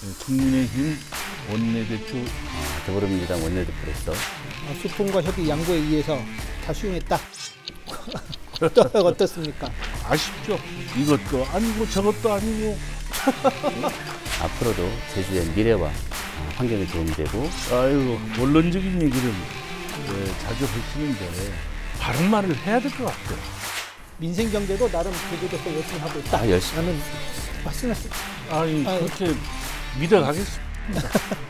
국민의힘 원내대표 더불어민주당 원내대표로서 소통과 협의 양보에 의해서 다 수용했다. 어떻습니까? 아쉽죠. 이것도 아니고 저것도 아니고. 앞으로도 제주의 미래와 환경에 도움이 되고 아이고 원론적인 얘기를 자주 하시는데 바른 말을 해야 될 것 같아요. 민생 경제도 나름 제주도서 열심히 하고 있다. 열심히 라는 말씀을 아니 그렇게 믿어가겠습니다.